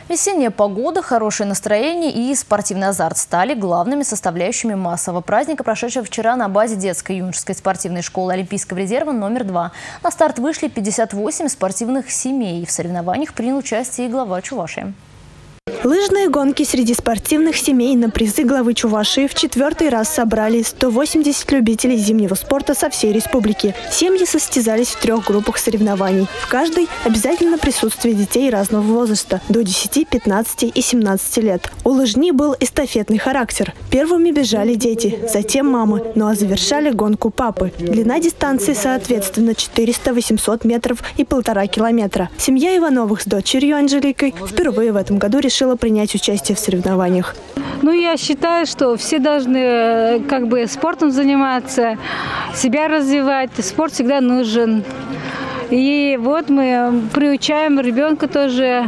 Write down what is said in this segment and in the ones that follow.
Весенняя погода, хорошее настроение и спортивный азарт стали главными составляющими массового праздника, прошедшего вчера на базе детской юношеской спортивной школы Олимпийского резерва номер 2. На старт вышли 58 спортивных семей. В соревнованиях принял участие и глава Чувашии. Лыжные гонки среди спортивных семей на призы главы Чувашии в 4-й раз собрали 180 любителей зимнего спорта со всей республики. Семьи состязались в 3 группах соревнований. В каждой обязательно присутствие детей разного возраста – до 10, 15 и 17 лет. У лыжни был эстафетный характер. Первыми бежали дети, затем мамы, ну а завершали гонку папы. Длина дистанции соответственно 400-800 метров и 1,5 километра. Семья Ивановых с дочерью Анжеликой впервые в этом году решила принять участие в соревнованиях. Я считаю, что все должны спортом заниматься, себя развивать. Спорт всегда нужен. И вот мы приучаем ребенка тоже.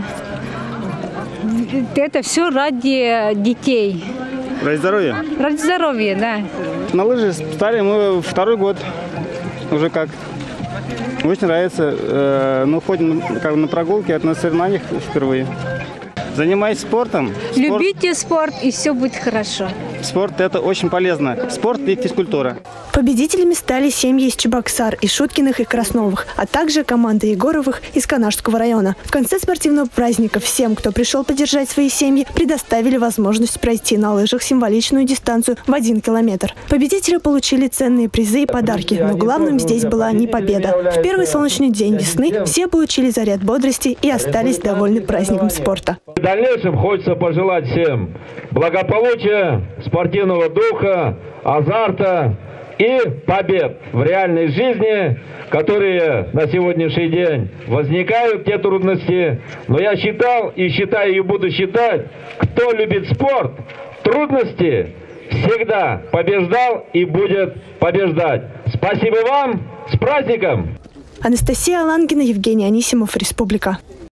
Это все ради детей. Ради здоровья? Ради здоровья, да. На лыжи стали мы 2-й год уже как. Очень нравится. Ходим на прогулки, а на соревнованиях впервые. Занимайтесь спортом. Любите спорт, и все будет хорошо. Спорт – это очень полезно. Спорт и физкультура. Победителями стали семьи из Чебоксар, и Шуткиных, и Красновых, а также команда Егоровых из Канашского района. В конце спортивного праздника всем, кто пришел поддержать свои семьи, предоставили возможность пройти на лыжах символичную дистанцию в 1 километр. Победители получили ценные призы и подарки, но главным здесь была не победа. В первый солнечный день весны все получили заряд бодрости и остались довольны праздником спорта. В дальнейшем хочется пожелать всем благополучия, спортивного духа, азарта и побед в реальной жизни, которые на сегодняшний день возникают, те трудности. Но я считал и считаю и буду считать, кто любит спорт, трудности всегда побеждал и будет побеждать. Спасибо вам, с праздником! Анастасия Алангина, Евгений Анисимов, Республика.